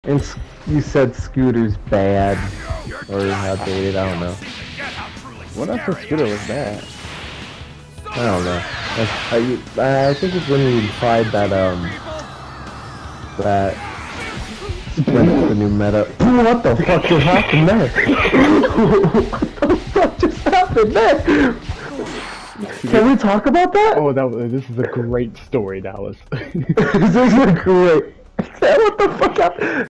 And you said Scooter's bad or outdated. I don't know. What else for Scooter was bad? I don't know. I think it's when you implied that Sprint's the new meta. What the fuck just happened there? What the fuck just happened there? Can we talk about that? Oh, this is a great story, Dallas. This is a great. What the fuck happened?